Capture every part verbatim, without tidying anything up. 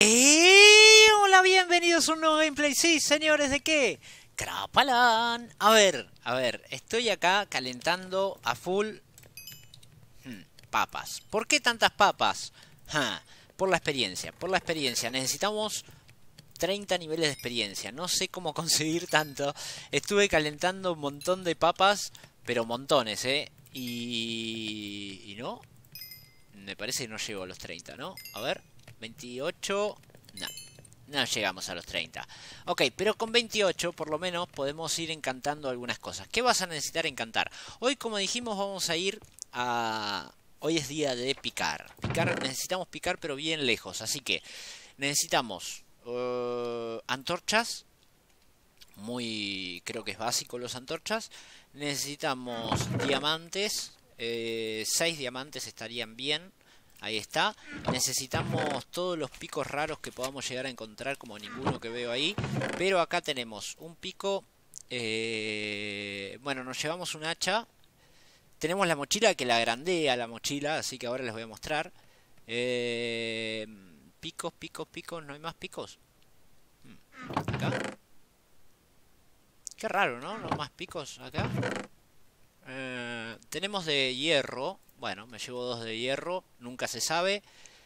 ¡Eh! Hola, bienvenidos a un nuevo gameplay. Sí, señores, ¿de qué? Crapalan. A ver, a ver, estoy acá calentando a full hmm, papas. ¿Por qué tantas papas? Ja, por la experiencia, por la experiencia. Necesitamos treinta niveles de experiencia. No sé cómo conseguir tanto. Estuve calentando un montón de papas, pero montones, ¿eh? Y... y no. Me parece que no llego a los treinta, ¿no? A ver, veintiocho... No, no llegamos a los treinta. Ok, pero con veintiocho por lo menos podemos ir encantando algunas cosas. ¿Qué vas a necesitar encantar? Hoy, como dijimos, vamos a ir a... Hoy es día de picar. Picar, necesitamos picar pero bien lejos. Así que necesitamos uh, antorchas. Muy... creo que es básico los antorchas. Necesitamos diamantes. Eh, seis diamantes estarían bien. Ahí está. Necesitamos todos los picos raros que podamos llegar a encontrar, como ninguno que veo ahí. Pero acá tenemos un pico. Eh, bueno, nos llevamos un hacha. Tenemos la mochila que la agrandé a la mochila, así que ahora les voy a mostrar. Eh, picos, picos, picos. ¿No hay más picos? Acá. Qué raro, ¿no? No más picos acá. Eh, tenemos de hierro. Bueno, me llevo dos de hierro. Nunca se sabe.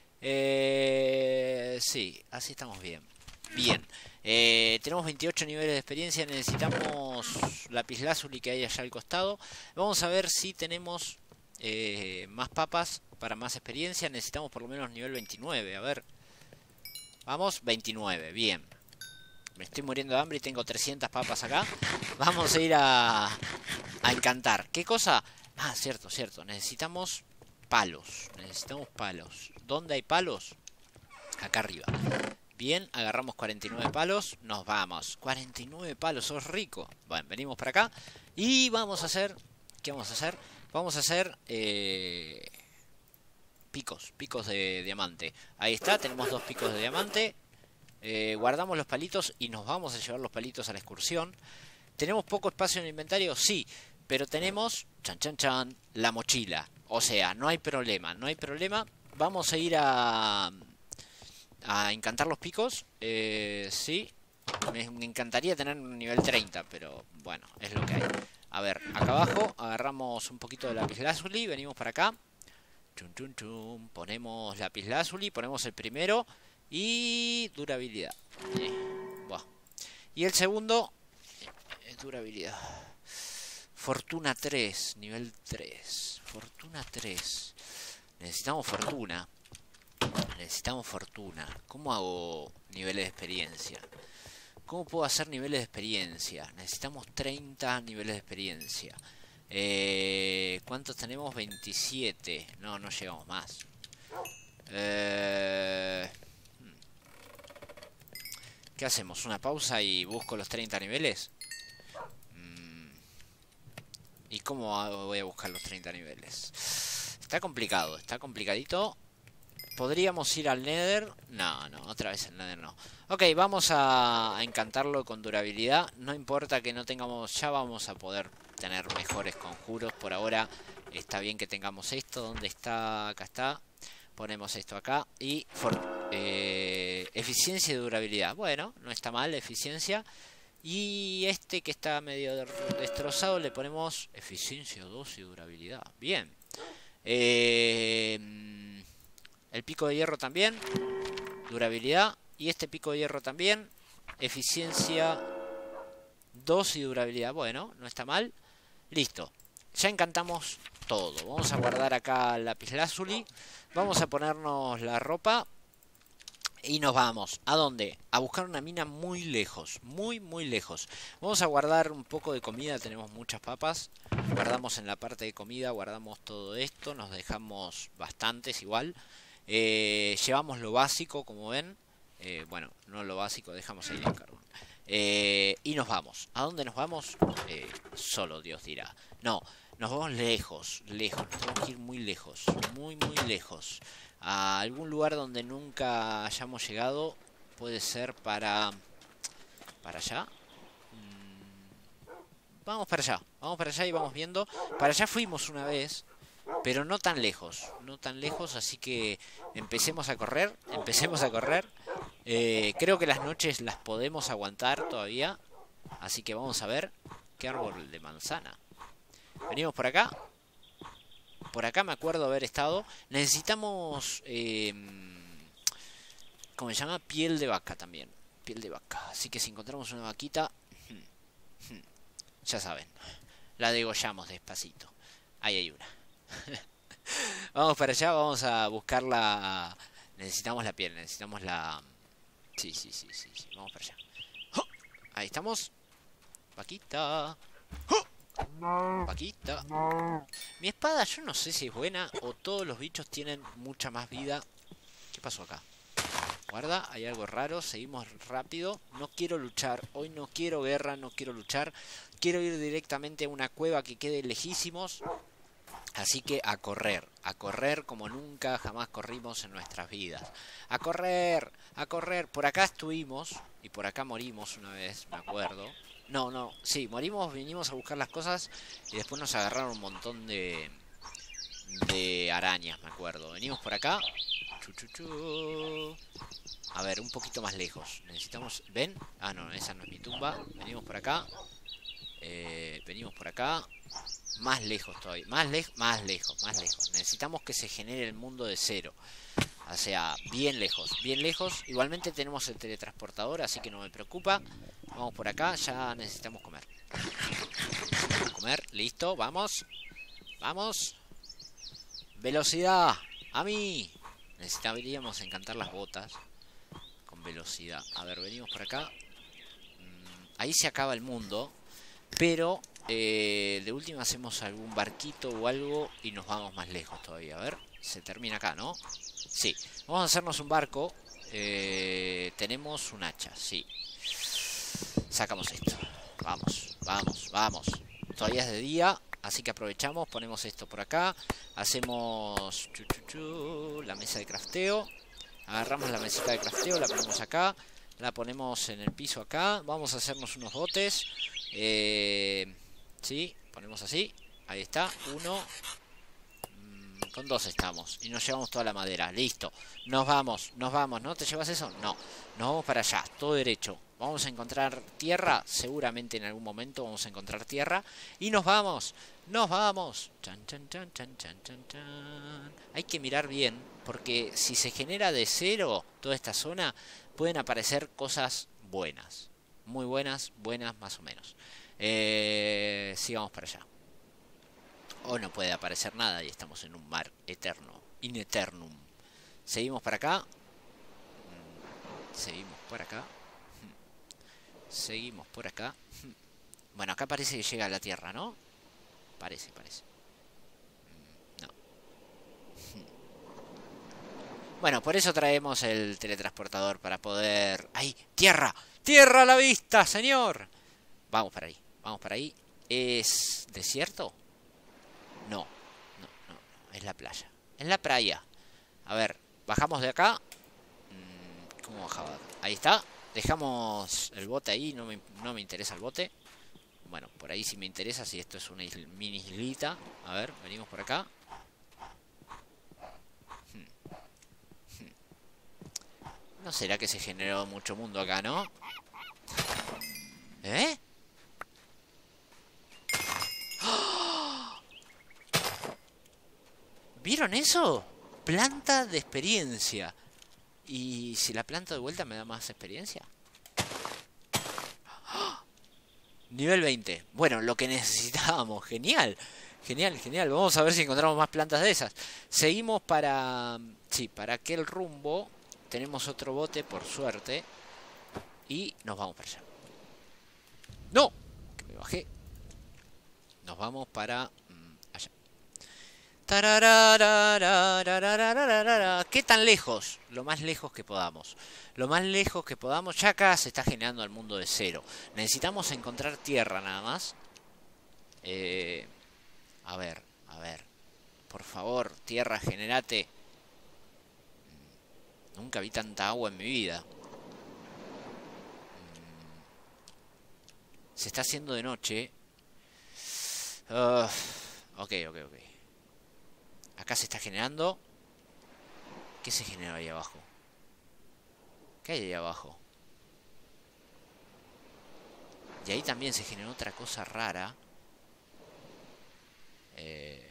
Eh, sí, así estamos bien. Bien. Eh, tenemos veintiocho niveles de experiencia. Necesitamos lapislázuli que hay allá al costado. Vamos a ver si tenemos eh, más papas para más experiencia. Necesitamos por lo menos nivel veintinueve. A ver. Vamos, veintinueve. Bien. Me estoy muriendo de hambre y tengo trescientas papas acá. Vamos a ir a, a encantar. ¿Qué cosa? Ah, cierto, cierto. Necesitamos palos. Necesitamos palos. ¿Dónde hay palos? Acá arriba. Bien, agarramos cuarenta y nueve palos. Nos vamos. cuarenta y nueve palos, sos rico. Bueno, venimos para acá. Y vamos a hacer... ¿Qué vamos a hacer? Vamos a hacer... Eh, picos. Picos de diamante. Ahí está, tenemos dos picos de diamante. Eh, guardamos los palitos y nos vamos a llevar los palitos a la excursión. ¿Tenemos poco espacio en el inventario? Sí, pero tenemos, chan chan chan, la mochila. O sea, no hay problema, no hay problema. Vamos a ir a, a encantar los picos. Eh, sí, me, me encantaría tener un nivel treinta, pero bueno, es lo que hay. A ver, acá abajo agarramos un poquito de lapislázuli, venimos para acá. Chum, chum, chum. Ponemos lapislázuli, ponemos el primero. Y durabilidad. Eh, bueno. Y el segundo, eh, durabilidad. Fortuna tres, nivel tres. Fortuna tres. Necesitamos fortuna. Necesitamos fortuna. ¿Cómo hago niveles de experiencia? ¿Cómo puedo hacer niveles de experiencia? Necesitamos treinta niveles de experiencia. Eh, ¿Cuántos tenemos? veintisiete. No, no llegamos más. Eh... ¿Qué hacemos? ¿Una pausa y busco los treinta niveles? Mm. ¿Y cómo voy a buscar los treinta niveles? Está complicado, está complicadito. ¿Podríamos ir al Nether? No, no, otra vez el Nether no. Ok, vamos a, a encantarlo con durabilidad. No importa que no tengamos... Ya vamos a poder tener mejores conjuros. Por ahora está bien que tengamos esto. ¿Dónde está? Acá está. Ponemos esto acá. Y... For Eh, eficiencia y durabilidad. Bueno, no está mal, eficiencia. Y este que está medio destrozado le ponemos eficiencia dos y durabilidad. Bien. Eh, el pico de hierro también. Durabilidad. Y este pico de hierro también. Eficiencia dos y durabilidad. Bueno, no está mal. Listo. Ya encantamos todo. Vamos a guardar acá el lapislázuli. Vamos a ponernos la ropa. Y nos vamos. ¿A dónde? A buscar una mina muy lejos. Muy, muy lejos. Vamos a guardar un poco de comida. Tenemos muchas papas. Guardamos en la parte de comida. Guardamos todo esto. Nos dejamos bastantes igual. Eh, llevamos lo básico, como ven. Eh, bueno, no lo básico. Dejamos ahí el carbón. Eh, y nos vamos. ¿A dónde nos vamos? Eh, solo Dios dirá. No, nos vamos lejos. Lejos. Nos tenemos que ir muy lejos. Muy, muy lejos. A algún lugar donde nunca hayamos llegado. Puede ser para... ¿Para allá? Mm, vamos para allá. Vamos para allá y vamos viendo. Para allá fuimos una vez. Pero no tan lejos. No tan lejos. Así que empecemos a correr. Empecemos a correr. Eh, creo que las noches las podemos aguantar todavía. Así que vamos a ver. ¿Qué árbol de manzana? Venimos por acá. Por acá me acuerdo haber estado. Necesitamos... Eh, ¿Cómo se llama? Piel de vaca también. Piel de vaca. Así que si encontramos una vaquita... Ya saben. La degollamos despacito. Ahí hay una. Vamos para allá. Vamos a buscarla. Necesitamos la piel. Necesitamos la... Sí, sí, sí, sí, sí. Vamos para allá. ¡Oh! Ahí estamos. Vaquita. ¡Oh! Vaquita. Mi espada yo no sé si es buena o todos los bichos tienen mucha más vida. ¿Qué pasó acá? Guarda, hay algo raro. Seguimos rápido. No quiero luchar. Hoy no quiero guerra, no quiero luchar. Quiero ir directamente a una cueva que quede lejísimos. Así que a correr. A correr como nunca jamás corrimos en nuestras vidas. A correr, a correr. Por acá estuvimos y por acá morimos una vez, me acuerdo. No, no, sí, morimos, vinimos a buscar las cosas y después nos agarraron un montón de... De arañas, me acuerdo. Venimos por acá. Chu, chu, chu. A ver, un poquito más lejos. Necesitamos... ¿Ven? Ah, no, esa no es mi tumba. Venimos por acá. Eh, venimos por acá. Más lejos todavía. Más lejos, más lejos, más lejos. Necesitamos que se genere el mundo de cero. O sea, bien lejos, bien lejos. Igualmente tenemos el teletransportador, así que no me preocupa. Vamos por acá, ya necesitamos comer. Comer, listo, vamos. Vamos. Velocidad, a mí. Necesitaríamos encantar las botas con velocidad. A ver, venimos por acá. Ahí se acaba el mundo. Pero eh, de última hacemos algún barquito o algo y nos vamos más lejos todavía. A ver, se termina acá, ¿no? Sí, vamos a hacernos un barco. eh, Tenemos un hacha, sí. Sacamos esto. Vamos, vamos, vamos. Todavía es de día, así que aprovechamos. Ponemos esto por acá. Hacemos chu, chu, chu, la mesa de crafteo. Agarramos la mesita de crafteo, la ponemos acá. La ponemos en el piso acá. Vamos a hacernos unos botes. Eh, sí, ponemos así. Ahí está, uno. Mm, con dos estamos. Y nos llevamos toda la madera, listo. Nos vamos, nos vamos. ¿No te llevas eso? No, nos vamos para allá, todo derecho. Vamos a encontrar tierra. Seguramente en algún momento vamos a encontrar tierra. Y nos vamos, nos vamos. Chan, chan, chan, chan, chan, chan, chan. Hay que mirar bien, porque si se genera de cero toda esta zona, pueden aparecer cosas buenas. Muy buenas, buenas más o menos. Eh, sigamos para allá. O no puede aparecer nada y estamos en un mar eterno. In eternum. Seguimos para acá. Seguimos por acá. Seguimos por acá. Bueno, acá parece que llega a la tierra, ¿no? Parece, parece. No. Bueno, por eso traemos el teletransportador para poder... ¡Ay! ¡Tierra! ¡Tierra a la vista, señor! Vamos para ahí, vamos para ahí. ¿Es desierto? No, no, no, no, es la playa. Es la playa. A ver, bajamos de acá. ¿Cómo bajaba? Ahí está. Dejamos el bote ahí, no me, no me interesa el bote. Bueno, por ahí sí me interesa, si esto es una isla, mini islita. A ver, venimos por acá. ¿No será que se generó mucho mundo acá, no? ¿Eh? ¡Oh! ¿Vieron eso? Planta de experiencia. ¿Y si la planto de vuelta me da más experiencia? ¡Oh! Nivel veinte. Bueno, lo que necesitábamos. Genial. Genial, genial. Vamos a ver si encontramos más plantas de esas. Seguimos para... Sí, para aquel rumbo. Tenemos otro bote, por suerte. Y nos vamos para allá. ¡No! Que me bajé. Nos vamos para... Mmm, allá. ¿Qué tan lejos? Lo más lejos que podamos. Lo más lejos que podamos. Ya acá se está generando el mundo de cero. Necesitamos encontrar tierra nada más. Eh, a ver, a ver. Por favor, tierra, generate. Nunca vi tanta agua en mi vida. Se está haciendo de noche. Uh, ok, ok, ok. Acá se está generando. ¿Qué se genera ahí abajo? ¿Qué hay ahí abajo? Y ahí también se generó otra cosa rara. Eh...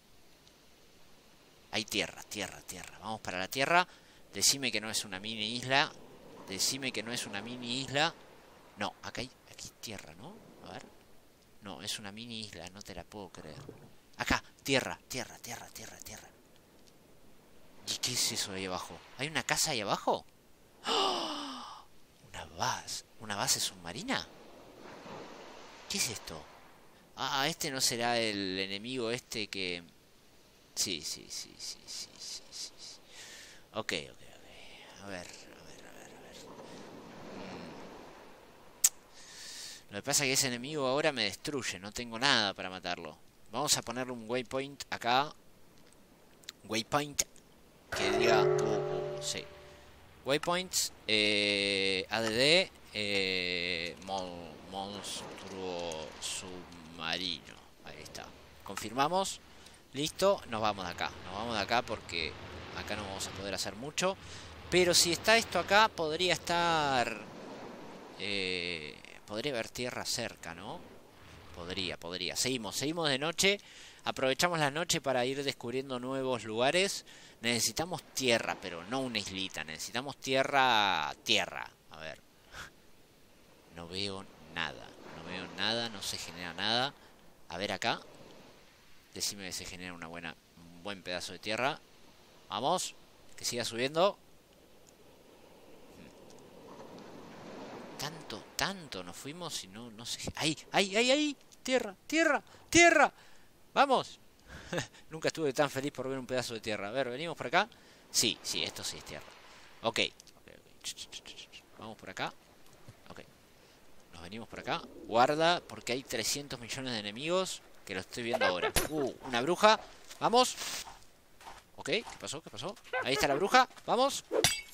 Hay tierra, tierra, tierra. Vamos para la tierra. Decime que no es una mini isla. Decime que no es una mini isla. No, acá hay, aquí hay tierra, ¿no? A ver. No, es una mini isla, no te la puedo creer. Acá, tierra, tierra, tierra, tierra, tierra. ¿Y qué es eso ahí abajo? ¿Hay una casa ahí abajo? ¡Oh! ¿Una base? ¿Una base submarina? ¿Qué es esto? Ah, este no será el enemigo este que... Sí, sí, sí, sí, sí, sí, sí, sí. Ok, ok, ok. A ver, a ver, a ver, a ver. Mm. Lo que pasa es que ese enemigo ahora me destruye. No tengo nada para matarlo. Vamos a ponerle un waypoint acá. Waypoint que diga... Uh, uh, sí. Waypoints. Eh, A D D. Eh, mon monstruo submarino. Ahí está. Confirmamos. Listo. Nos vamos de acá. Nos vamos de acá porque acá no vamos a poder hacer mucho. Pero si está esto acá, podría estar... Eh, podría haber tierra cerca, ¿no? Podría, podría. Seguimos, seguimos de noche. Aprovechamos la noche para ir descubriendo nuevos lugares. Necesitamos tierra, pero no una islita. Necesitamos tierra, tierra. A ver. No veo nada. No veo nada, no se genera nada. A ver acá. Decime que se genera una buena, un buen pedazo de tierra. Vamos. Que siga subiendo. Tanto, tanto nos fuimos y no, no sé. ¡Ahí, ahí, ahí, ahí! ¡Tierra, tierra, tierra! ¡Vamos! Nunca estuve tan feliz por ver un pedazo de tierra. A ver, ¿venimos por acá? Sí, sí, esto sí es tierra. Ok. okay, okay. Vamos por acá. Ok. Nos venimos por acá. Guarda, porque hay trescientos millones de enemigos. Que lo estoy viendo ahora. Uh, una bruja. Vamos. Ok, ¿qué pasó? ¿Qué pasó? Ahí está la bruja. Vamos.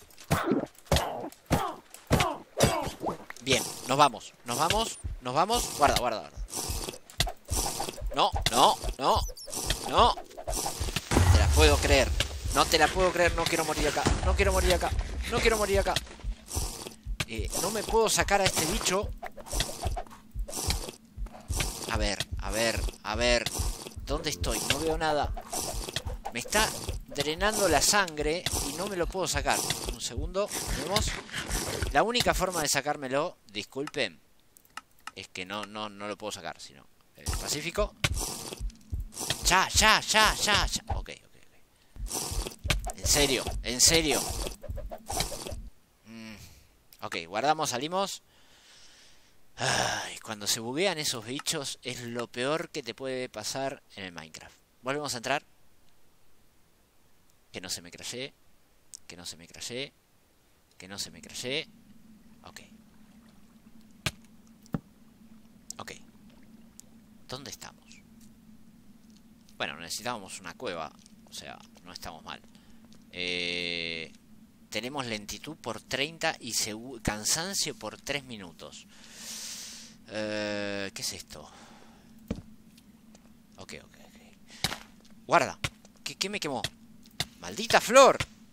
Bien, nos vamos, nos vamos, nos vamos. Guarda, guarda, guarda. No, no, no, no. No te la puedo creer. No te la puedo creer, no quiero morir acá. No quiero morir acá. No quiero morir acá. Eh, no me puedo sacar a este bicho. A ver, a ver, a ver. ¿Dónde estoy? No veo nada. Me está drenando la sangre y no me lo puedo sacar. Un segundo, vemos. La única forma de sacármelo, disculpen, es que no, no, no lo puedo sacar, sino eh, Pacífico. Ya, ya, ya, ya, ya. Ok, ok, ok. En serio, en serio. Mm. Ok, guardamos, salimos. Ay, cuando se buguean esos bichos es lo peor que te puede pasar en el Minecraft. Volvemos a entrar. Que no se me crashee. Que no se me crashee. Que no se me crashee. Ok. Ok. ¿Dónde estamos? Bueno, necesitábamos una cueva. O sea, no estamos mal. Eh, tenemos lentitud por treinta y cansancio por tres minutos. Eh, ¿Qué es esto? Ok, ok, ok. Guarda. ¿Qué, qué me quemó? ¡Maldita flor!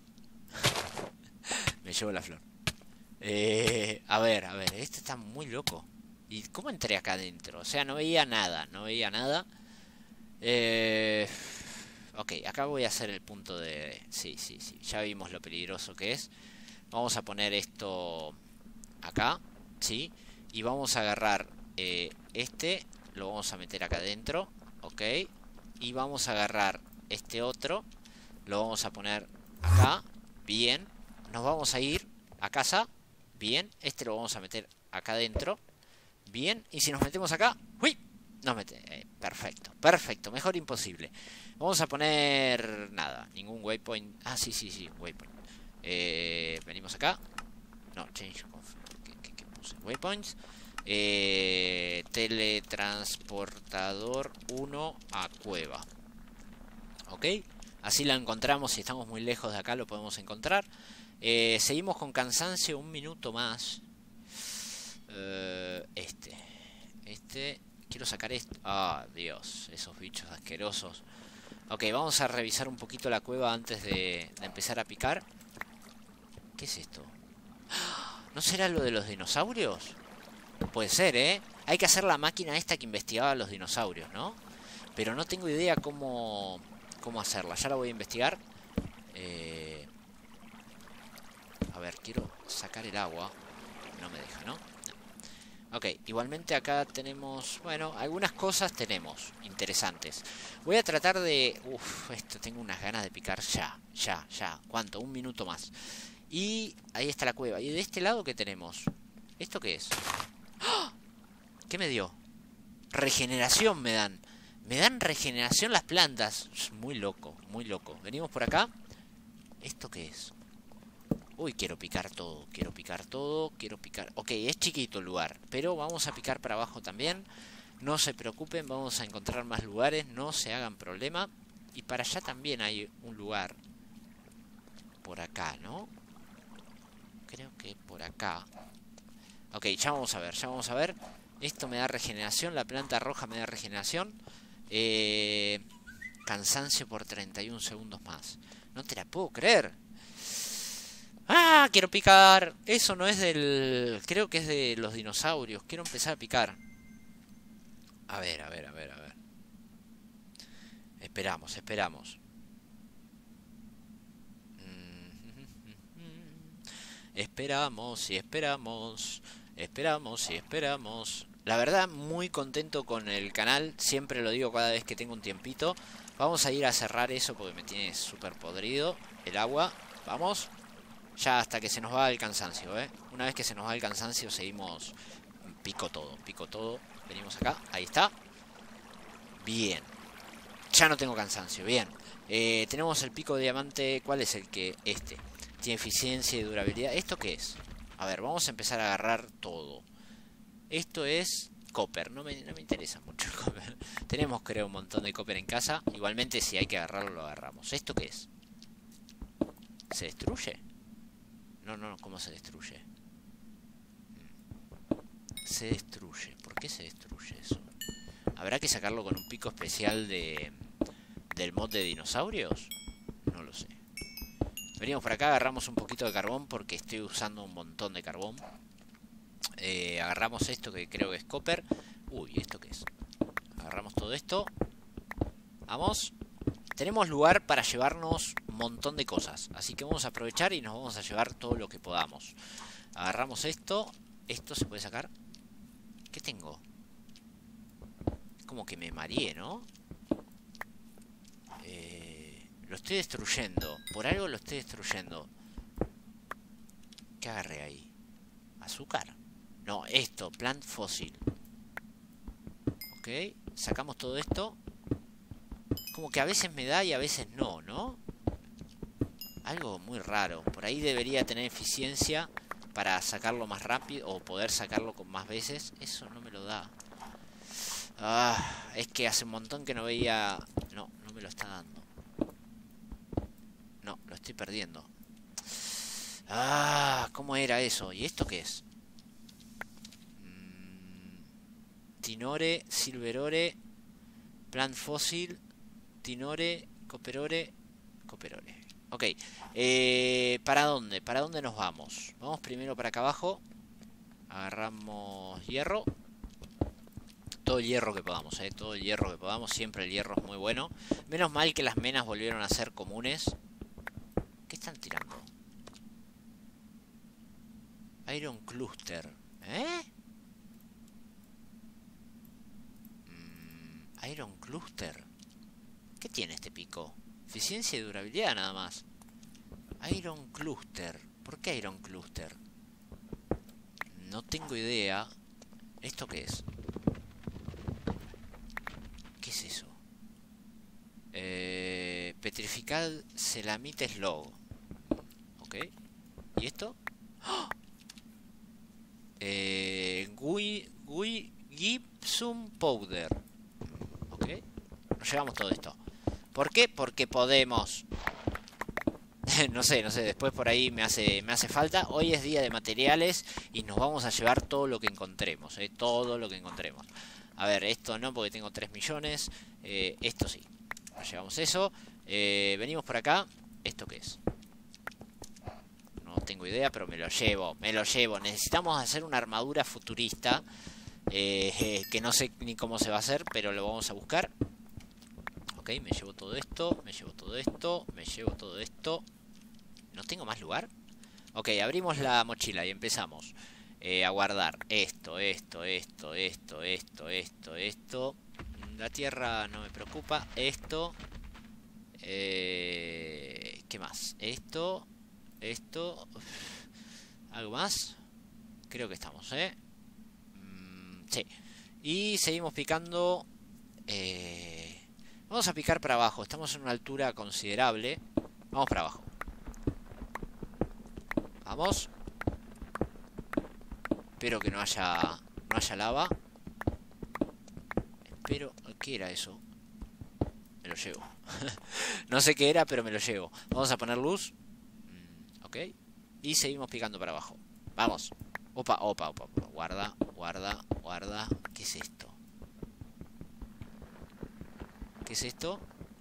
Me llevo la flor. Eh, a ver, a ver. Este está muy loco. ¿Y cómo entré acá adentro? O sea, no veía nada. No veía nada. Eh, ok, acá voy a hacer el punto de... Sí, sí, sí. Ya vimos lo peligroso que es. Vamos a poner esto acá. Sí. Y vamos a agarrar eh, este. Lo vamos a meter acá adentro. Ok. Y vamos a agarrar este otro. Lo vamos a poner acá. Bien. Nos vamos a ir a casa. Bien. Este lo vamos a meter acá adentro. Bien. Y si nos metemos acá. ¡Uy! Nos mete. Eh, perfecto. Perfecto. Mejor imposible. Vamos a poner... Nada. Ningún waypoint. Ah, sí, sí, sí. Waypoint. Eh, venimos acá. No, change. ¿Qué, qué, qué puse? Waypoints. Eh, teletransportador uno a cueva. Ok. Así la encontramos. Si estamos muy lejos de acá lo podemos encontrar. Eh, seguimos con cansancio un minuto más. Eh, este. Este. Quiero sacar esto. Ah, Dios. Esos bichos asquerosos. Ok, vamos a revisar un poquito la cueva antes de, de empezar a picar. ¿Qué es esto? ¿No será lo de los dinosaurios? Puede ser, ¿eh? Hay que hacer la máquina esta que investigaba los dinosaurios, ¿no? Pero no tengo idea cómo, cómo hacerla. Ya la voy a investigar. Eh... A ver, quiero sacar el agua. No me deja, ¿no? No. Ok, igualmente acá tenemos... Bueno, algunas cosas tenemos interesantes. Voy a tratar de... Uf, esto tengo unas ganas de picar ya, ya, ya. ¿Cuánto? Un minuto más. Y ahí está la cueva. ¿Y de este lado qué tenemos? ¿Esto qué es? ¡Oh! ¿Qué me dio? Regeneración me dan. Me dan regeneración las plantas. Es muy loco, muy loco. Venimos por acá. ¿Esto qué es? Uy, quiero picar todo. Quiero picar todo. Quiero picar... Ok, es chiquito el lugar. Pero vamos a picar para abajo también. No se preocupen, vamos a encontrar más lugares. No se hagan problema. Y para allá también hay un lugar. Por acá, ¿no? Creo que por acá. Ok, ya vamos a ver, ya vamos a ver. Esto me da regeneración, la planta roja me da regeneración. Eh, cansancio por treinta y un segundos más. No te la puedo creer. ¡Ah! Quiero picar. Eso no es del... Creo que es de los dinosaurios. Quiero empezar a picar. A ver, a ver, a ver, a ver. Esperamos, esperamos. Esperamos y esperamos. Esperamos y esperamos. La verdad, muy contento con el canal. Siempre lo digo cada vez que tengo un tiempito. Vamos a ir a cerrar eso porque me tiene súper podrido el agua. Vamos. Ya hasta que se nos va el cansancio, ¿eh? Una vez que se nos va el cansancio seguimos. Pico todo, pico todo. Venimos acá, ahí está. Bien. Ya no tengo cansancio, bien. Eh, tenemos el pico de diamante. ¿Cuál es el que? Este. Tiene eficiencia y durabilidad. ¿Esto qué es? A ver, vamos a empezar a agarrar todo. Esto es copper. No me, no me interesa mucho el copper. Tenemos, creo, un montón de copper en casa. Igualmente, si hay que agarrarlo, lo agarramos. ¿Esto qué es? ¿Se destruye? No, no, ¿cómo se destruye? Se destruye. ¿Por qué se destruye eso? ¿Habrá que sacarlo con un pico especial de del mod de dinosaurios? No lo sé. Venimos por acá, agarramos un poquito de carbón porque estoy usando un montón de carbón. Eh, agarramos esto que creo que es copper. Uy, ¿esto qué es? Agarramos todo esto. Vamos. Tenemos lugar para llevarnos un montón de cosas. Así que vamos a aprovechar y nos vamos a llevar todo lo que podamos. Agarramos esto. Esto se puede sacar. ¿Qué tengo? Como que me mareé, ¿no? Eh, lo estoy destruyendo. Por algo lo estoy destruyendo. ¿Qué agarré ahí? ¿Azúcar? No, esto. Plant fósil. Ok. Sacamos todo esto. Como que a veces me da y a veces no, ¿no? Algo muy raro. Por ahí debería tener eficiencia para sacarlo más rápido o poder sacarlo con más veces. Eso no me lo da. Ah, es que hace un montón que no veía... No, no me lo está dando. No, lo estoy perdiendo. Ah, ¿cómo era eso? ¿Y esto qué es? Mm, Tinore, Silverore, Plant fósil, Tinore, Copperore, Copperore. Ok, eh, ¿para dónde? ¿Para dónde nos vamos? Vamos primero para acá abajo. Agarramos hierro. Todo el hierro que podamos, eh. Todo el hierro que podamos. Siempre el hierro es muy bueno. Menos mal que las menas volvieron a ser comunes. ¿Qué están tirando? Iron Cluster. ¿Eh? Mm, Iron Cluster. ¿Qué tiene este pico? Eficiencia y durabilidad nada más. Iron Cluster. ¿Por qué Iron Cluster? No tengo idea. ¿Esto qué es? ¿Qué es eso? Eh, Petrifical Celamite Slug. Ok. ¿Y esto? ¡Oh! Eh, Gui, Gui, Gypsum Powder. Ok. Nos llevamos todo esto. ¿Por qué? Porque podemos. No sé, no sé, después por ahí me hace, me hace falta. Hoy es día de materiales y nos vamos a llevar todo lo que encontremos, ¿eh? Todo lo que encontremos. A ver, esto no porque tengo tres millones. Eh, esto sí. Nos llevamos eso. Eh, venimos por acá. ¿Esto qué es? No tengo idea, pero me lo llevo. Me lo llevo. Necesitamos hacer una armadura futurista. Eh, eh, que no sé ni cómo se va a hacer, pero lo vamos a buscar. Ok, me llevo todo esto. Me llevo todo esto. Me llevo todo esto. ¿No tengo más lugar? Ok, abrimos la mochila y empezamos. Eh, a guardar esto, esto, esto, esto, esto, esto, esto. La tierra no me preocupa. Esto. Eh, ¿Qué más? Esto. Esto. Uf. ¿Algo más? Creo que estamos, ¿eh? Mm, sí. Y seguimos picando. Eh, vamos a picar para abajo. Estamos en una altura considerable. Vamos para abajo. Vamos. Espero que no haya, no haya lava. Espero... ¿Qué era eso? Me lo llevo. No sé qué era, pero me lo llevo. Vamos a poner luz. Mm, ok. Y seguimos picando para abajo. Vamos. Opa, opa, opa, opa. Guarda, guarda, guarda. ¿Qué es esto? ¿Qué es esto?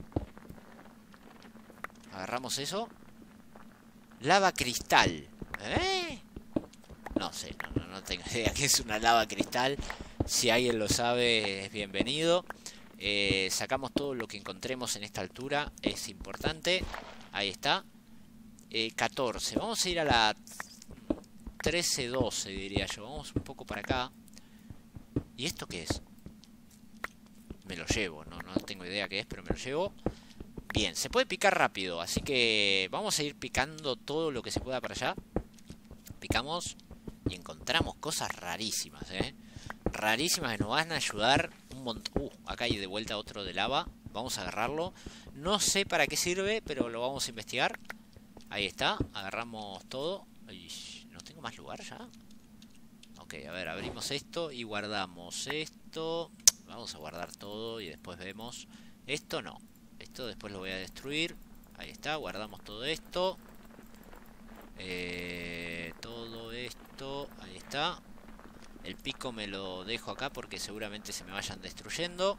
Agarramos eso. Lava cristal. ¿Eh? No sé, no, no, no tengo idea qué es una lava cristal. Si alguien lo sabe, es bienvenido. Eh, sacamos todo lo que encontremos en esta altura. Es importante. Ahí está. Eh, catorce. Vamos a ir a la trece doce, diría yo. Vamos un poco para acá. ¿Y esto qué es? Me lo llevo. No, no tengo idea qué es, pero me lo llevo. Bien, se puede picar rápido. Así que vamos a ir picando todo lo que se pueda para allá. Picamos. Y encontramos cosas rarísimas, ¿eh? Rarísimas que nos van a ayudar un montón. Uh, acá hay de vuelta otro de lava. Vamos a agarrarlo. No sé para qué sirve, pero lo vamos a investigar. Ahí está. Agarramos todo. Ay, no tengo más lugar ya. Ok, a ver, abrimos esto y guardamos esto. Vamos a guardar todo y después vemos. Esto no. Esto después lo voy a destruir. Ahí está, guardamos todo esto. Eh, todo esto, ahí está. El pico me lo dejo acá porque seguramente se me vayan destruyendo.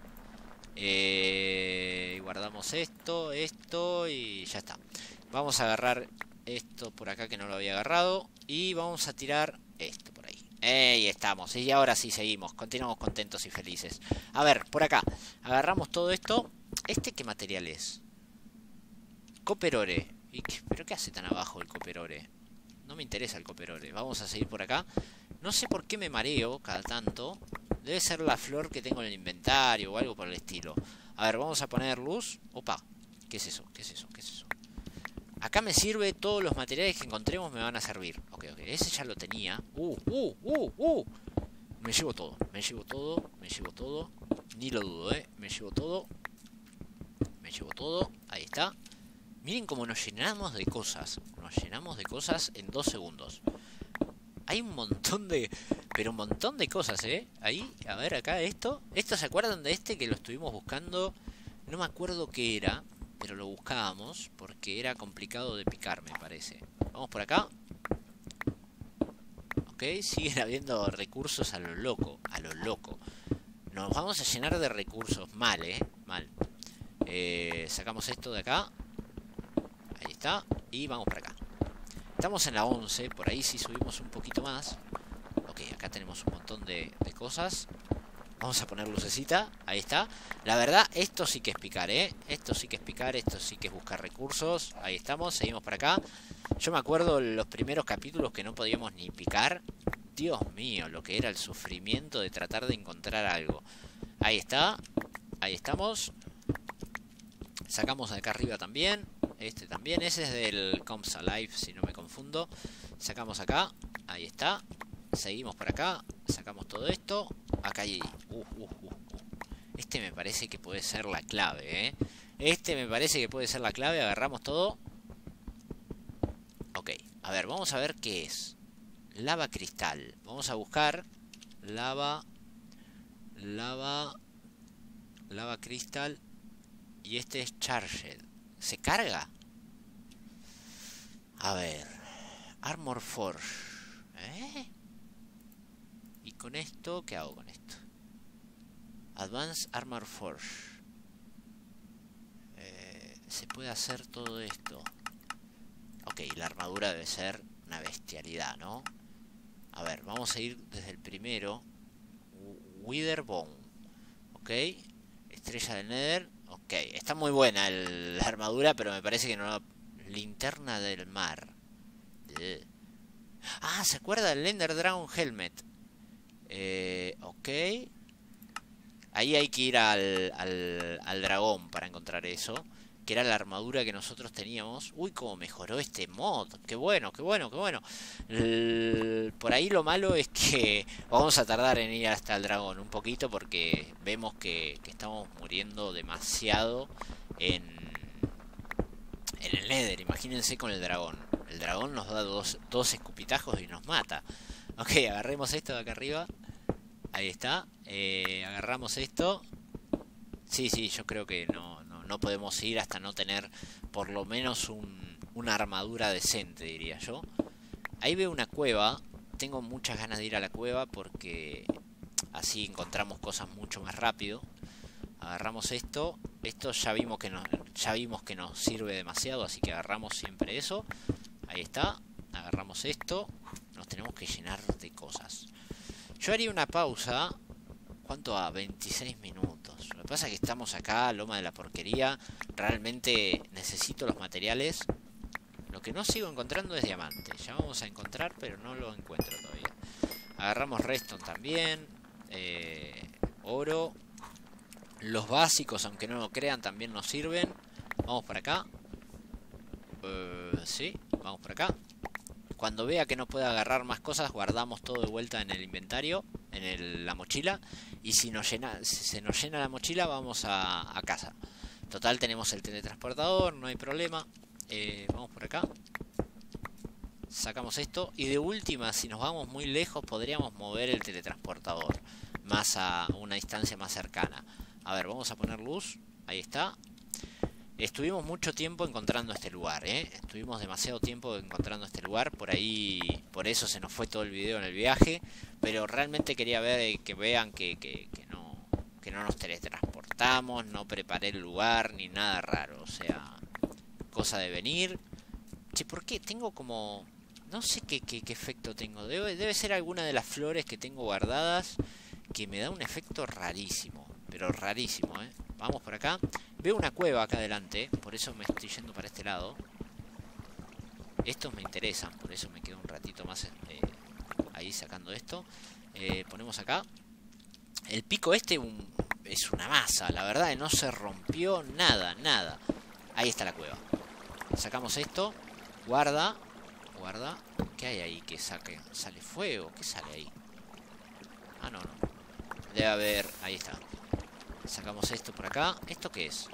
Eh, guardamos esto, esto y ya está. Vamos a agarrar esto por acá que no lo había agarrado. Y vamos a tirar esto por ahí. Ahí estamos. Y ahora sí seguimos. Continuamos contentos y felices. A ver, por acá. Agarramos todo esto. ¿Este qué material es? Copper ore. ¿Y qué, ¿Pero qué hace tan abajo el copper ore? No me interesa el copper ore. Vamos a seguir por acá. No sé por qué me mareo cada tanto. Debe ser la flor que tengo en el inventario o algo por el estilo. A ver, vamos a poner luz. Opa. ¿Qué es eso? ¿Qué es eso? ¿Qué es eso? Acá me sirve. Todos los materiales que encontremos me van a servir. Ok, ok. Ese ya lo tenía. Uh, uh, uh, uh. Me llevo todo. Me llevo todo. Me llevo todo. Ni lo dudo, eh. Me llevo todo. Me llevo todo. Ahí está. Miren cómo nos llenamos de cosas. Nos llenamos de cosas en dos segundos. Hay un montón de... Pero un montón de cosas, ¿eh? Ahí, a ver, acá esto. ¿Esto se acuerdan de este que lo estuvimos buscando? No me acuerdo qué era, pero lo buscábamos porque era complicado de picar, me parece. Vamos por acá. Ok, siguen habiendo recursos a lo loco. A lo loco. Nos vamos a llenar de recursos. Mal, ¿eh? Mal. Eh, sacamos esto de acá. Ahí está. Y vamos para acá. Estamos en la once. Por ahí sí subimos un poquito más. Ok, acá tenemos un montón de, de cosas. Vamos a poner lucecita. Ahí está. La verdad, esto sí que es picar, ¿eh? Esto sí que es picar. Esto sí que es buscar recursos. Ahí estamos. Seguimos para acá. Yo me acuerdo los primeros capítulos que no podíamos ni picar. Dios mío, lo que era el sufrimiento de tratar de encontrar algo. Ahí está. Ahí estamos. Sacamos de acá arriba también. Este también. Ese es del Coms Alive, si no me confundo. Sacamos acá. Ahí está. Seguimos por acá. Sacamos todo esto. Acá hay... Uh, uh, uh, uh. Este me parece que puede ser la clave, ¿eh? Este me parece que puede ser la clave. Agarramos todo. Ok. A ver, vamos a ver qué es. Lava cristal. Vamos a buscar. Lava... Lava... Lava cristal. Y este es Charged. ¿Se carga? A ver. Armor Forge. ¿Eh? Y con esto, ¿qué hago con esto? Advanced Armor Forge. Eh, se puede hacer todo esto. Ok, la armadura debe ser una bestialidad, ¿no? A ver, vamos a ir desde el primero. Witherbone. Ok. Estrella del Nether. Ok. Está muy buena el, la armadura, pero me parece que no... Linterna del mar. Eh. Ah, ¿se acuerda del Ender Dragon Helmet? Eh, ok. Ahí hay que ir al, al, al dragón para encontrar eso. Que era la armadura que nosotros teníamos. Uy, cómo mejoró este mod. Qué bueno, qué bueno, qué bueno. El, por ahí lo malo es que vamos a tardar en ir hasta el dragón un poquito. Porque vemos que, que estamos muriendo demasiado en, en el Nether. Imagínense con el dragón. El dragón nos da dos, dos escupitajos y nos mata. Ok, agarremos esto de acá arriba. Ahí está. Eh, agarramos esto. Sí, sí, yo creo que no, no, no podemos ir hasta no tener por lo menos un, una armadura decente, diría yo. Ahí veo una cueva. Tengo muchas ganas de ir a la cueva porque así encontramos cosas mucho más rápido. Agarramos esto. Esto ya vimos que nos, ya vimos que nos sirve demasiado, así que agarramos siempre eso. Ahí está. Agarramos esto. Nos tenemos que llenar de cosas. Yo haría una pausa. ¿Cuánto va? veintiséis minutos. Lo que pasa es que estamos acá, loma de la porquería. Realmente necesito los materiales. Lo que no sigo encontrando es diamante. Ya vamos a encontrar, pero no lo encuentro todavía. Agarramos redstone también. Eh, oro. Los básicos, aunque no lo crean, también nos sirven. Vamos por acá. Uh, sí, vamos por acá. Cuando vea que no pueda agarrar más cosas, guardamos todo de vuelta en el inventario, en el, la mochila. Y si, nos llena, si se nos llena la mochila, vamos a, a casa. Total, tenemos el teletransportador, no hay problema. Eh, vamos por acá. Sacamos esto. Y de última, si nos vamos muy lejos, podríamos mover el teletransportador más a una distancia más cercana. A ver, vamos a poner luz. Ahí está. Estuvimos mucho tiempo encontrando este lugar, ¿eh? Estuvimos demasiado tiempo encontrando este lugar. Por ahí, por eso se nos fue todo el video en el viaje. Pero realmente quería ver que vean que, que, que, no, que no nos teletransportamos. No preparé el lugar ni nada raro. O sea, cosa de venir. Che, ¿por qué? Tengo como... No sé qué, qué, qué efecto tengo. Debe, debe ser alguna de las flores que tengo guardadas que me da un efecto rarísimo. Pero rarísimo, ¿eh? Vamos por acá. Veo una cueva acá adelante. Por eso me estoy yendo para este lado. Estos me interesan. Por eso me quedo un ratito más eh, ahí sacando esto. Eh, ponemos acá. El pico este un, es una masa. La verdad no se rompió nada, nada. Ahí está la cueva. Sacamos esto. Guarda. Guarda. ¿Qué hay ahí que saque? ¿Sale fuego? ¿Qué sale ahí? Ah, no, no. Debe haber... Ahí está. Sacamos esto por acá. ¿Esto qué es?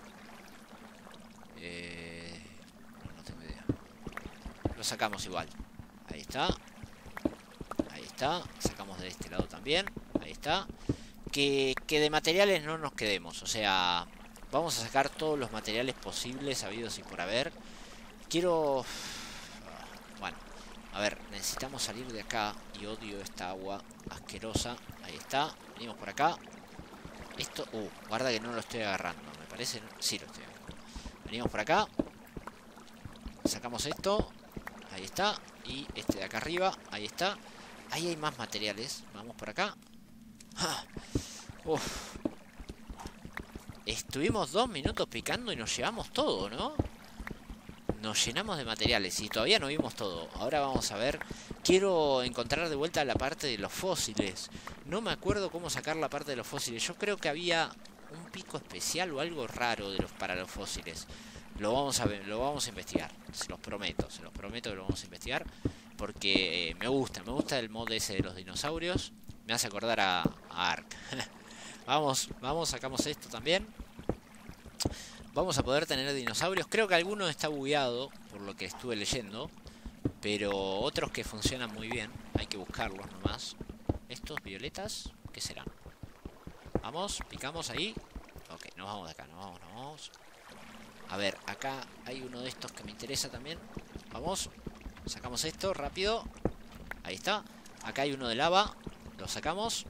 Eh... No, no tengo idea. Lo sacamos igual. Ahí está. Ahí está. Sacamos de este lado también. Ahí está. Que, que de materiales no nos quedemos. O sea, vamos a sacar todos los materiales posibles, habidos y por haber. Quiero... Bueno, a ver, necesitamos salir de acá. Y odio esta agua asquerosa. Ahí está. Venimos por acá. Esto... Uh, guarda que no lo estoy agarrando. Me parece... Sí lo estoy agarrando. Venimos por acá. Sacamos esto. Ahí está. Y este de acá arriba. Ahí está. Ahí hay más materiales. Vamos por acá. ¡Ah! Uf. Estuvimos dos minutos picando y nos llevamos todo, ¿no? Nos llenamos de materiales y todavía no vimos todo. Ahora vamos a ver. Quiero encontrar de vuelta la parte de los fósiles. No me acuerdo cómo sacar la parte de los fósiles. Yo creo que había un pico especial o algo raro de los, para los fósiles. Lo vamos a ver, lo vamos a investigar. Se los prometo, se los prometo que lo vamos a investigar. Porque eh, me gusta, me gusta el mod ese de los dinosaurios. Me hace acordar a, a Ark. Vamos, vamos, sacamos esto también. Vamos a poder tener dinosaurios. Creo que alguno está bugueado, por lo que estuve leyendo. Pero otros que funcionan muy bien. Hay que buscarlos nomás. Estos violetas, ¿qué serán? Vamos, picamos ahí. Ok, nos vamos de acá, nos vamos, nos vamos. A ver, acá hay uno de estos que me interesa también. Vamos, sacamos esto, rápido. Ahí está. Acá hay uno de lava. Lo sacamos.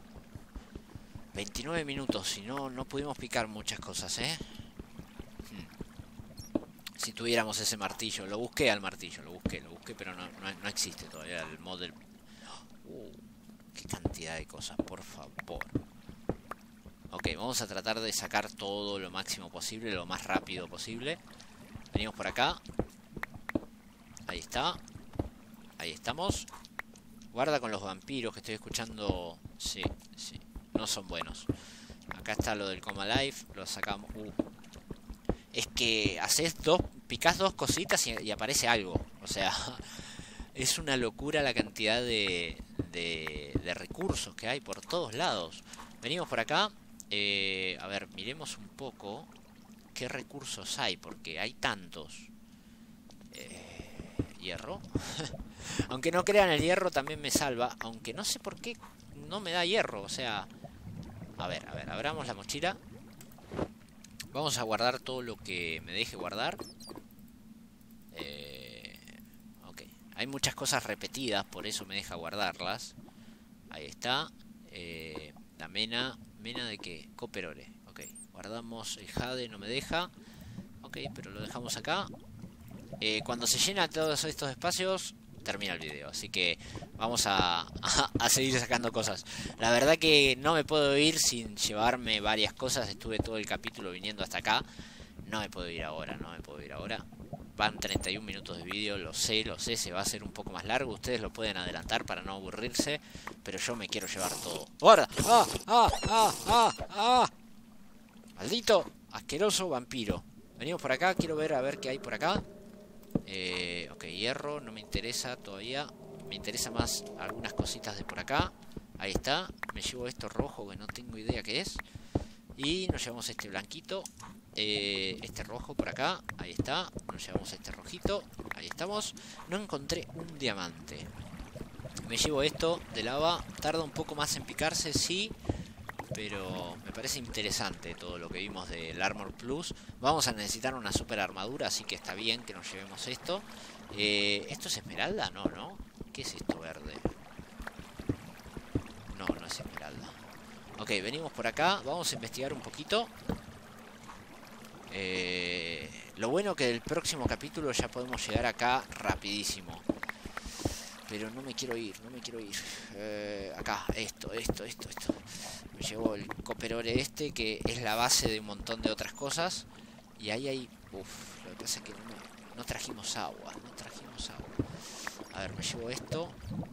veintinueve minutos. Si no, no pudimos picar muchas cosas, ¿eh? Si tuviéramos ese martillo. Lo busqué al martillo, lo busqué, lo busqué, pero no, no, no existe todavía el mod del... Uh, qué cantidad de cosas, por favor. Ok, vamos a tratar de sacar todo lo máximo posible, lo más rápido posible. Venimos por acá. Ahí está. Ahí estamos. Guarda con los vampiros que estoy escuchando. Sí, sí, no son buenos. Acá está lo del Coma Life. Lo sacamos. Uh. Es que haces dos, picás dos cositas y, y aparece algo. O sea, es una locura la cantidad de, de, de recursos que hay por todos lados. Venimos por acá. Eh, a ver, miremos un poco qué recursos hay, porque hay tantos. Eh, hierro. Aunque no crean, el hierro también me salva. Aunque no sé por qué no me da hierro. O sea, a ver, a ver, abramos la mochila. Vamos a guardar todo lo que me deje guardar. Eh, ok. Hay muchas cosas repetidas, por eso me deja guardarlas. Ahí está. Eh, la mena. ¿Mena de qué? Copperore. Ok. Guardamos el jade, no me deja. Ok, pero lo dejamos acá. Eh, cuando se llena todos estos espacios, termina el video. Así que vamos a, a, a seguir sacando cosas. La verdad que no me puedo ir sin llevarme varias cosas. Estuve todo el capítulo viniendo hasta acá. No me puedo ir ahora, no me puedo ir ahora. Van treinta y un minutos de vídeo, lo sé, lo sé, se va a hacer un poco más largo. Ustedes lo pueden adelantar para no aburrirse, pero yo me quiero llevar todo. ¡Guarda! ¡Ah! ¡Ah! ¡Ah! ¡Ah! ¡Ah! Maldito, asqueroso vampiro. Venimos por acá, quiero ver a ver qué hay por acá. Eh, ok, hierro, no me interesa todavía. Me interesa más algunas cositas de por acá. Ahí está, me llevo esto rojo que no tengo idea qué es. Y nos llevamos este blanquito. Eh, este rojo por acá, ahí está. Nos llevamos este rojito, ahí estamos. No encontré un diamante. Me llevo esto de lava. Tarda un poco más en picarse, sí, pero me parece interesante todo lo que vimos del Armor Plus. Vamos a necesitar una super armadura, así que está bien que nos llevemos esto. eh, ¿Esto es esmeralda? No, ¿no? ¿Qué es esto verde? No, no es esmeralda. Ok, venimos por acá, vamos a investigar un poquito. Eh, lo bueno que del próximo capítulo ya podemos llegar acá rapidísimo. Pero no me quiero ir, no me quiero ir. Eh, acá, esto, esto, esto, esto. Me llevo el Copperore este, que es la base de un montón de otras cosas. Y ahí hay... Uff, lo que pasa es que no, no trajimos agua, no trajimos agua. A ver, me llevo esto.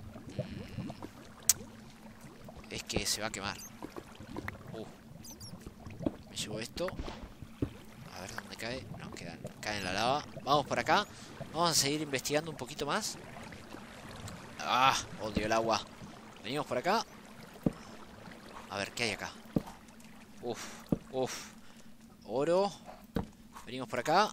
Es que se va a quemar. Uh, me llevo esto. A ver dónde cae. No, queda, cae en la lava. Vamos por acá. Vamos a seguir investigando un poquito más. Ah, odio el agua. Venimos por acá. A ver, ¿qué hay acá? Uf, uf. Oro. Venimos por acá.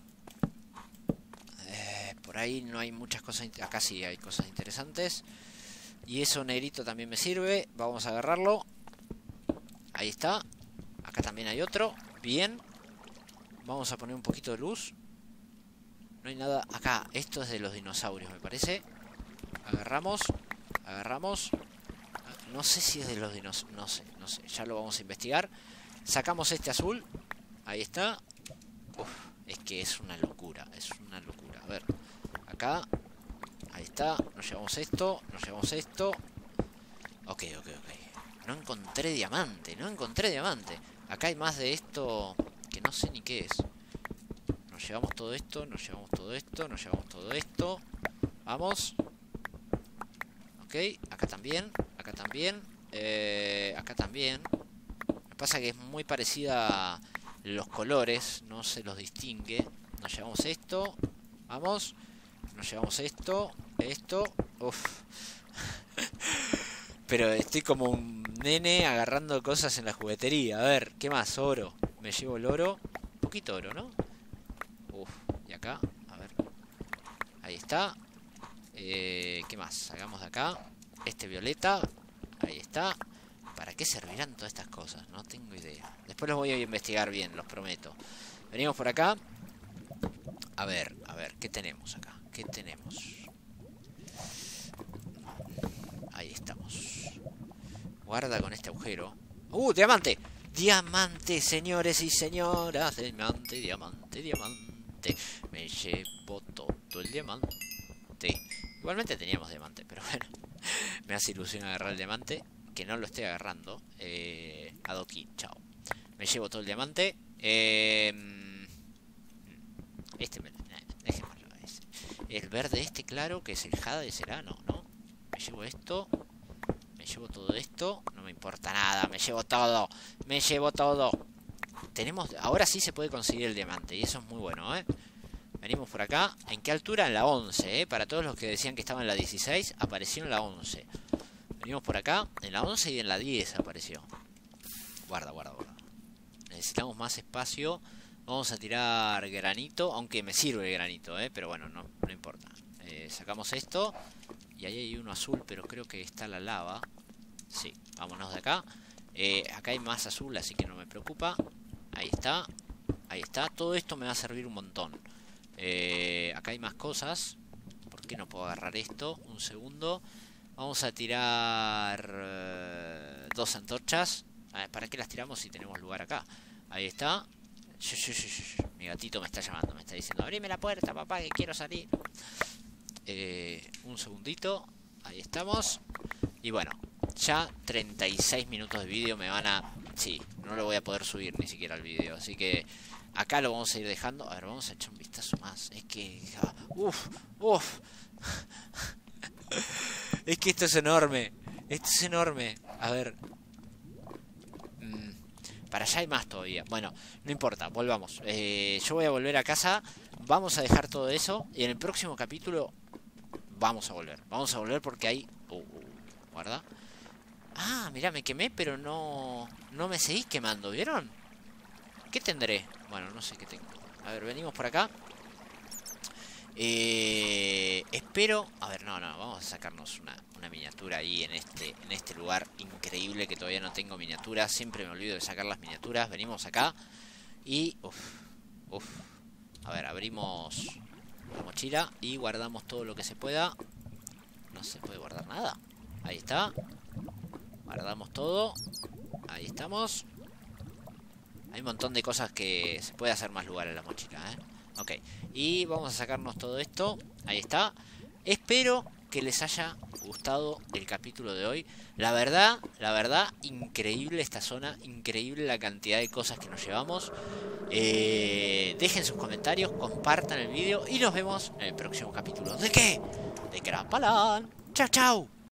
Eh, por ahí no hay muchas cosas. Acá sí hay cosas interesantes. Y eso negrito también me sirve. Vamos a agarrarlo. Ahí está. Acá también hay otro. Bien. Vamos a poner un poquito de luz. No hay nada. Acá, esto es de los dinosaurios, me parece. Agarramos. Agarramos. No sé si es de los dinosaurios. No sé, no sé. Ya lo vamos a investigar. Sacamos este azul. Ahí está. Uf, es que es una locura. Es una locura. A ver. Acá. Ahí está. Nos llevamos esto. Nos llevamos esto. Ok, ok, ok. No encontré diamante. No encontré diamante. Acá hay más de esto que no sé ni qué es. Nos llevamos todo esto. Nos llevamos todo esto. Nos llevamos todo esto. Vamos. Ok. Acá también. Acá también. Eh, acá también. Lo que pasa es que es muy parecida a los colores. No se los distingue. Nos llevamos esto. Vamos. Nos llevamos esto. Esto. Uf. Pero estoy como un nene agarrando cosas en la juguetería. A ver, ¿qué más? Oro. Me llevo el oro. Un poquito oro, ¿no? Uf. Y acá. A ver. Ahí está. Eh, ¿Qué más? Sacamos de acá. Este violeta. Ahí está. ¿Para qué servirán todas estas cosas? No tengo idea. Después los voy a investigar bien, los prometo. Venimos por acá. A ver, a ver, ¿qué tenemos acá? ¿Qué tenemos? Ahí estamos. Guarda con este agujero. ¡Uh, diamante! ¡Diamante, señores y señoras! Diamante, diamante, diamante. diamante. Me llevo todo el diamante. Igualmente teníamos diamante, pero bueno. Me hace ilusión agarrar el diamante. Que no lo estoy agarrando. Eh, Adoquín, chao. Me llevo todo el diamante. Eh, este me... Dejémoslo. El verde este, claro, que es el jade, será, no, ¿no? Me llevo esto. Me llevo todo esto. No me importa nada, me llevo todo. Me llevo todo. Tenemos... Ahora sí se puede conseguir el diamante. Y eso es muy bueno, ¿eh? Venimos por acá. ¿En qué altura? En la once, ¿eh? Para todos los que decían que estaba en la dieciséis, apareció en la once. Venimos por acá. En la once y en la diez apareció. Guarda, guarda, guarda. Necesitamos más espacio. Vamos a tirar granito. Aunque me sirve el granito, ¿eh? Pero bueno, no, no importa. Eh, sacamos esto. Y ahí hay uno azul, pero creo que está la lava. Sí, vámonos de acá. Eh, acá hay más azul, así que no me preocupa. Ahí está. Ahí está. Todo esto me va a servir un montón. Eh, acá hay más cosas. ¿Por qué no puedo agarrar esto? Un segundo. Vamos a tirar eh, dos antorchas. A ver, ¿para qué las tiramos si tenemos lugar acá? Ahí está. Shh, shh, shh, shh. Mi gatito me está llamando. Me está diciendo, abrime la puerta, papá, que quiero salir. Eh, un segundito. Ahí estamos. Y bueno, ya treinta y seis minutos de vídeo me van a... Sí, no lo voy a poder subir ni siquiera el vídeo. Así que acá lo vamos a ir dejando. A ver, vamos a echar un vistazo más. Es que... Uf, uf. Es que esto es enorme. Esto es enorme. A ver. Mm, para allá hay más todavía. Bueno, no importa, volvamos. Eh, yo voy a volver a casa. Vamos a dejar todo eso. Y en el próximo capítulo vamos a volver. Vamos a volver porque hay... Uh, uh, guarda. Ah, mirá, me quemé, pero no... No me seguís quemando, ¿vieron? ¿Qué tendré? Bueno, no sé qué tengo. A ver, venimos por acá. Eh, espero... A ver, no, no, vamos a sacarnos una, una miniatura ahí en este, en este lugar increíble que todavía no tengo miniaturas. Siempre me olvido de sacar las miniaturas. Venimos acá y... Uf, uf. A ver, abrimos la mochila y guardamos todo lo que se pueda. No se puede guardar nada. Ahí está. Guardamos todo. Ahí estamos. Hay un montón de cosas que se puede hacer más lugar en la mochila, ¿eh? Ok, y vamos a sacarnos todo esto. Ahí está. Espero que les haya gustado el capítulo de hoy. La verdad, la verdad, increíble esta zona. Increíble la cantidad de cosas que nos llevamos. eh, Dejen sus comentarios, compartan el vídeo y nos vemos en el próximo capítulo. ¿De qué? De Crapalan. Chao, chao.